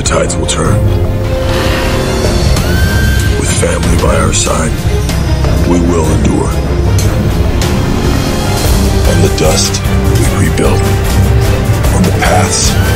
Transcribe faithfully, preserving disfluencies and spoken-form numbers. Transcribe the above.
tides will turn. With family by our side, we will endure. On the dust, we rebuild. On the paths,